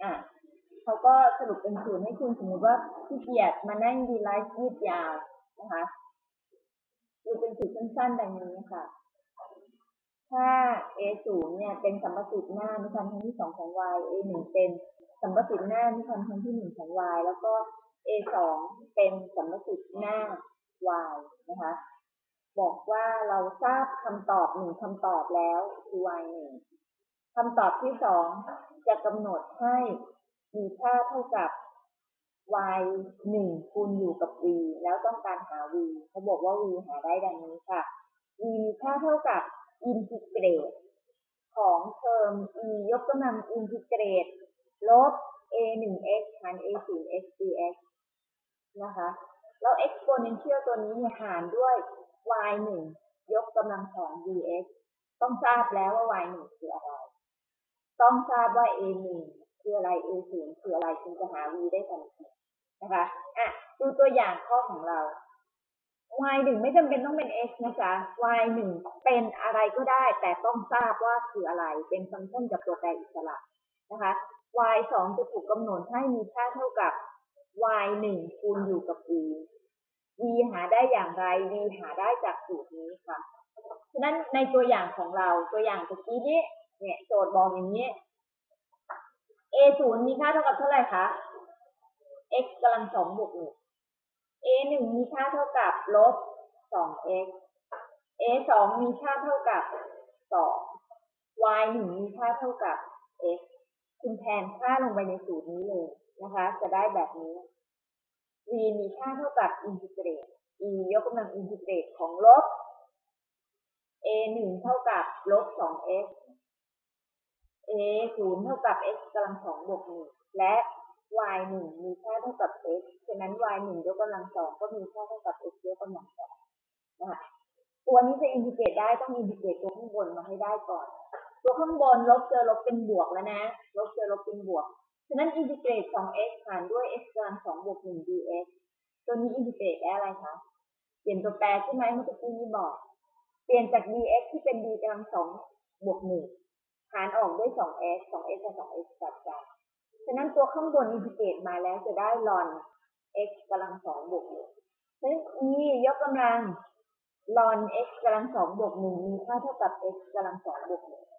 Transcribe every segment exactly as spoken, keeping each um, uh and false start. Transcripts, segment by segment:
อ่ะเขาก็สรุปเป็นสูตรให้คุณสมมติว่าขี้เกียจมานั่งดีไลฟ์ยืดยาวนะคะดูเป็นสูตรสั้นๆดังนี้ค่ะถ้า เอ ศูนย์ เนี่ยเป็นสัมประสิทธิ์หน้านิพันธ์ครั้งที่สองของ y เอ หนึ่ง เป็นสัมประสิทธิ์หน้านิพันธ์ครั้งที่หนึ่งของ y แล้วก็ เอ สอง เป็นสัมประสิทธิ์หน้า y นะคะบอกว่าเราทราบคำตอบหนึ่งคำตอบแล้วคือ y หนึ่งคำตอบที่สองจะกำหนดให้มีค่าเท่ากับ y หนึ่งคูณอยู่กับ v แล้วต้องการหา v เขาบอกว่า v หาได้ดังนี้ค่ะ v มีค่าเท่ากับอินทิเกรตของเทอม e ยกกำลังอินทิเกรตลบ a หนึ่ง x หาร a ศูนย์ x dx นะคะแล้ว exponential ตัวนี้เนี่ยหารด้วย y หนึ่งยกกำลังสอง dx ต้องทราบแล้วว่า y หนึ่งคืออะไรต้องทราบว่า a หนึ่งคืออะไร a ศูนย์คืออะไรจึงจะหา v ได้ทันทีนะคะอ่ะดูตัวอย่างข้อของเรา y หนึ่งไม่จำเป็นต้องเป็น x นะจ๊ะ y หนึ่งเป็นอะไรก็ได้แต่ต้องทราบว่าคืออะไรเป็นฟังก์ชันกับตัวแปรอิสระนะคะ y สองจะถูกกำหนดให้มีค่าเท่ากับ y หนึ่งคูณอยู่กับ v v หาได้อย่างไร v หาได้จากสูตรนี้ค่ะฉะนั้นในตัวอย่างของเราตัวอย่างตะกี้นี้เนี่ยโจทย์บอกอย่างนี้ a ศูนย์มีค่าเท่ากับเท่าไหร่คะ x กำลังสองบวกหนึ่ง a หนึ่งมีค่าเท่ากับลบ สอง x a สองมีค่าเท่ากับสอง y หนึ่งมีค่าเท่ากับ x คุณแทนค่าลงไปในสูตรนี้เลยนะคะจะได้แบบนี้ v มีค่าเท่ากับอินทิเกรต e ยกกำลังอินทิเกรตของลบ a หนึ่งเท่ากับลบ สอง x a ศูนย์เท่ากับ x กำลังสองบวกหนึ่งและ y หนึ่งมีค่าเท่ากับ x ฉะนั้น y หนึ่งยกกำลังสองก็มีค่าเท่ากับ x ยกกำลังสองนะคะตัวนี้จะอินทิเกรตได้ต้องอินทิเกรตตัวข้างบนมาให้ได้ก่อนตัวข้างบนลบเจอลบเป็นบวกแล้วนะลบเจอลบเป็นบวกฉะนั้นอินทิเกรต สอง x หารด้วย x กำลังสองบวกหนึ่ง dx ตัวนี้อินทิเกรตได้อะไรคะเปลี่ยนตัวแปรใช่ไหมเมื่อกี้นี้บอกเปลี่ยนจาก dx ที่เป็น d กำลังสองบวกหนึ่งหารออกด้วย สอง x สอง x กับ สอง x จัดกันฉะนั้นตัวข้างบนอินทิเกรตมาแล้วจะได้ ln x กำลังสองบวกหนึ่งฉะนั้น e ยกกำลัง ln x กำลังสองบวกหนึ่งมีค่าเท่ากับ x กำลังสองบวกหนึ่ง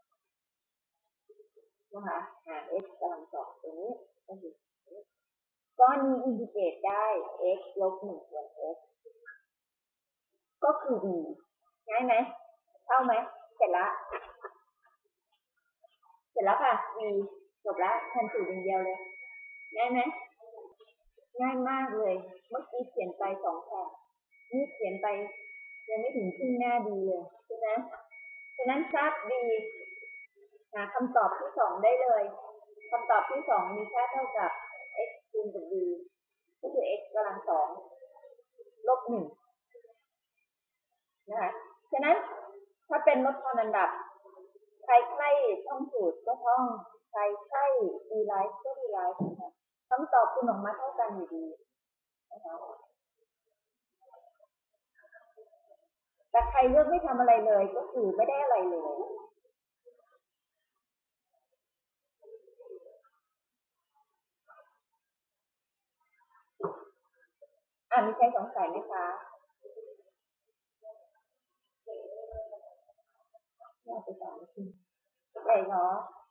นะคะหาร x กำลังสองตัวนี้ก็คือก้อนนี้อินทิเกรตได้ x ลบหนึ่งส่วน x ก็คือ v ง่ายไหมเท่าไหมเสร็จละเสร็จแล้วค่ะ v จบแล้วทันสูตรอย่างเดียวเลยง่ายไหมง่ายมากเลยเมื่อกี้เขียนไปสองแถบนี่เขียนไปยังไม่ถึงครึ่งหน้าดีเลยใช่ไหมฉะนั้นทราบ d หาคำตอบที่สองได้เลยคำตอบที่สองมีค่าเท่ากับ x คูณกับ v ก็คือ x กำลังสองลบหนึ่งนะคะฉะนั้นถ้าเป็นลดทอนอันดับใครใคร่ท่องสูตรก็ท่องใครใคร่ดีไลฟ์ก็ดีไลฟ์นะคะคำตอบคุณออกมาเท่ากันอยู่ดีนะคะแต่ใครเลือกไม่ทำอะไรเลยก็คือไม่ได้อะไรเลยอ่ะมีใครสงสัยไหมคะอยากไปสอนคุณใหญ่เนาะ